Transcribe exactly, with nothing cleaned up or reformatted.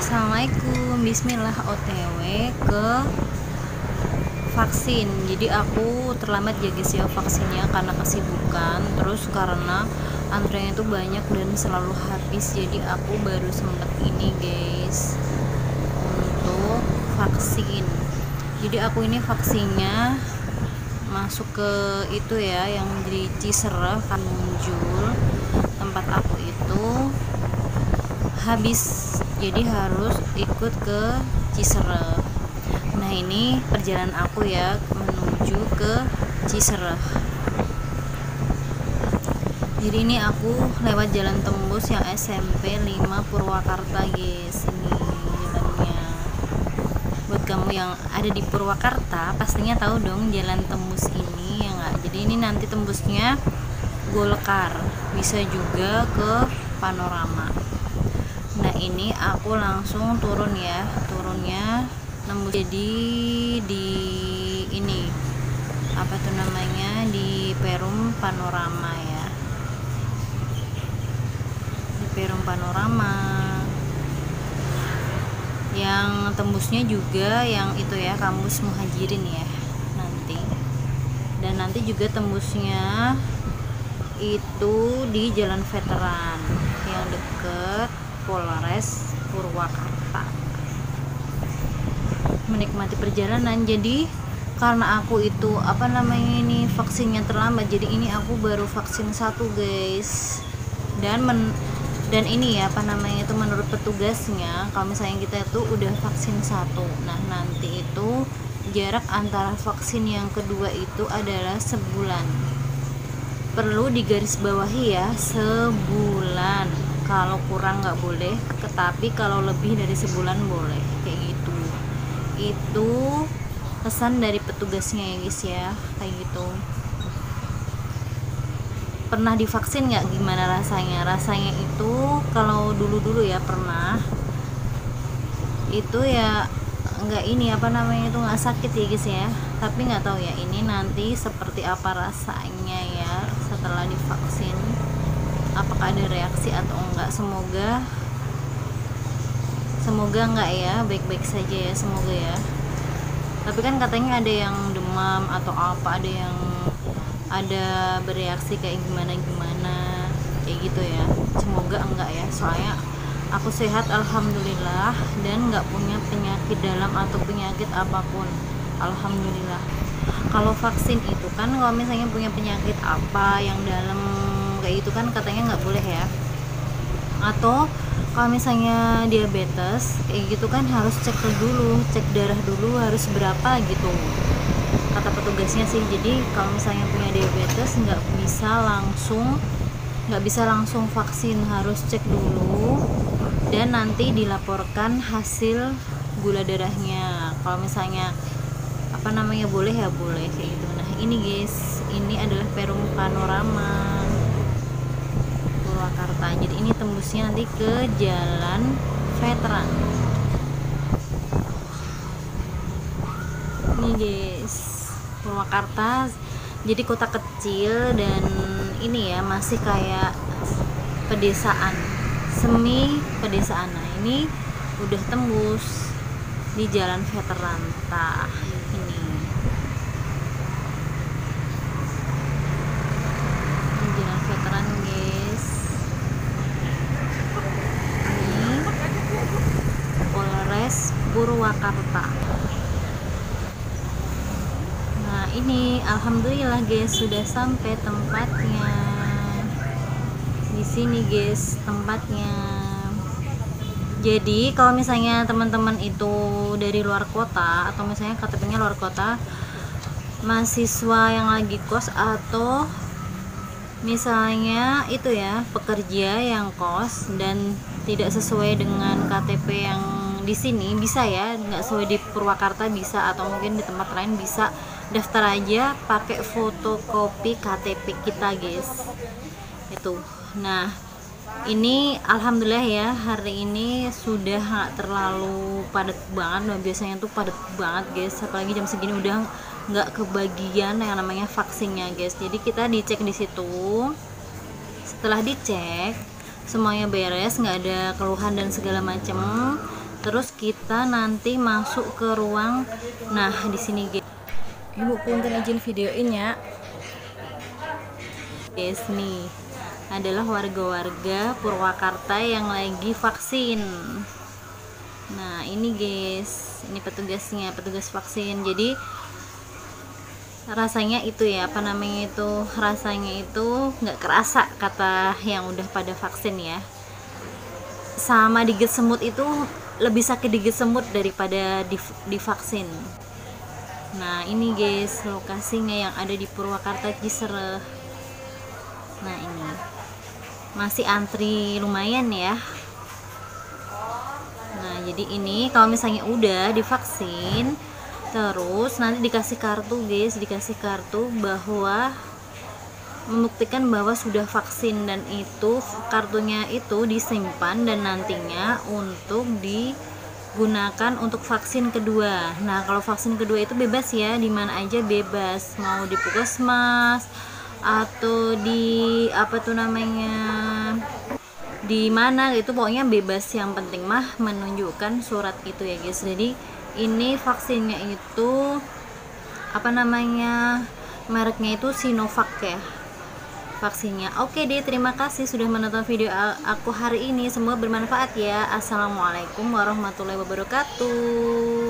Assalamualaikum, bismillah, O T W ke vaksin. Jadi aku terlambat ya guys ya vaksinnya karena kesibukan, terus karena antriannya itu banyak dan selalu habis, jadi aku baru sempet ini guys untuk vaksin. Jadi aku ini vaksinnya masuk ke itu ya yang di Cisereh kan, muncul tempat aku itu habis, jadi harus ikut ke Cisereh. Nah ini perjalanan aku ya menuju ke Cisereh. Jadi ini aku lewat jalan tembus yang S M P lima Purwakarta guys. Ini jalannya. Buat kamu yang ada di Purwakarta pastinya tahu dong jalan tembus ini ya nggak. Jadi ini nanti tembusnya Golkar, bisa juga ke Panorama. Nah ini aku langsung turun ya, turunnya nembus jadi di ini apa tuh namanya, di Perum Panorama ya, di Perum Panorama. Yang tembusnya juga yang itu ya, kampus Muhajirin ya nanti, dan nanti juga tembusnya itu di Jalan Veteran yang deket Polres Purwakarta. Menikmati perjalanan. Jadi karena aku itu apa namanya ini vaksinnya terlambat, jadi ini aku baru vaksin satu guys, dan men dan ini ya apa namanya itu menurut petugasnya kalau misalnya kita itu udah vaksin satu, nah nanti itu jarak antara vaksin yang kedua itu adalah sebulan. Perlu digarisbawahi ya, sebulan. Kalau kurang nggak boleh, tetapi kalau lebih dari sebulan boleh, kayak gitu. Itu pesan dari petugasnya ya guys ya, kayak gitu. Pernah divaksin nggak? Gimana rasanya? Rasanya itu kalau dulu-dulu ya pernah, itu ya nggak ini apa namanya itu nggak sakit ya guys ya. Tapi nggak tahu ya ini nanti seperti apa rasanya ya setelah divaksin. Apakah ada reaksi atau enggak? Semoga semoga enggak ya, baik-baik saja ya, semoga ya. Tapi kan katanya ada yang demam atau apa, ada yang ada bereaksi kayak gimana gimana kayak gitu ya. Semoga enggak ya, soalnya aku sehat alhamdulillah dan nggak punya penyakit dalam atau penyakit apapun, alhamdulillah. Kalau vaksin itu kan kalau misalnya punya penyakit apa yang dalam kayak itu kan katanya nggak boleh ya. Atau kalau misalnya diabetes kayak gitu kan harus cek dulu, cek darah dulu harus berapa gitu kata petugasnya sih. Jadi kalau misalnya punya diabetes nggak bisa langsung nggak bisa langsung vaksin, harus cek dulu dan nanti dilaporkan hasil gula darahnya. Kalau misalnya apa namanya boleh ya boleh kayak gitu. Nah ini guys, ini adalah Perum Panorama Purwakarta. Jadi ini tembusnya nanti ke Jalan Veteran. Ini guys, Purwakarta jadi kota kecil dan ini ya masih kayak pedesaan, semi pedesaan. Nah ini udah tembus di Jalan Veteran. Tah ini Jalan Veteran guys. Polres Purwakarta. Nah ini alhamdulillah guys sudah sampai tempatnya. Di sini guys tempatnya. Jadi kalau misalnya teman-teman itu dari luar kota atau misalnya K T P-nya luar kota, mahasiswa yang lagi kos atau misalnya itu ya pekerja yang kos dan tidak sesuai dengan K T P yang di sini, bisa ya, nggak sesuai di Purwakarta bisa, atau mungkin di tempat lain bisa, daftar aja pakai fotokopi K T P kita guys itu. Nah ini alhamdulillah ya hari ini sudah nggak terlalu padat banget. Nah, biasanya tuh padat banget guys, apalagi jam segini udah nggak kebagian yang namanya vaksinnya guys. Jadi kita dicek di situ, setelah dicek semuanya beres, nggak ada keluhan dan segala macam, Terus kita nanti masuk ke ruang, nah di sini guys, ibu punten izin videoin ya guys. Nih adalah warga-warga Purwakarta yang lagi vaksin. Nah ini guys, ini petugasnya, petugas vaksin. Jadi rasanya itu ya, apa namanya itu, rasanya itu nggak kerasa kata yang udah pada vaksin ya. Sama digigit semut itu lebih sakit digigit semut daripada divaksin. Nah ini guys lokasinya yang ada di Purwakarta Cisereh. Nah ini masih antri lumayan ya. Nah jadi ini kalau misalnya udah divaksin, terus nanti dikasih kartu guys, dikasih kartu bahwa membuktikan bahwa sudah vaksin, dan itu kartunya itu disimpan dan nantinya untuk digunakan untuk vaksin kedua. Nah kalau vaksin kedua itu bebas ya, dimana aja bebas, mau di puskesmas atau di apa tuh namanya, di mana gitu, pokoknya bebas. Yang penting mah menunjukkan surat itu ya guys. Jadi ini vaksinnya itu apa namanya, mereknya itu Sinovac ya vaksinnya. Oke deh, terima kasih sudah menonton video aku hari ini, semoga bermanfaat ya. Assalamualaikum warahmatullahi wabarakatuh.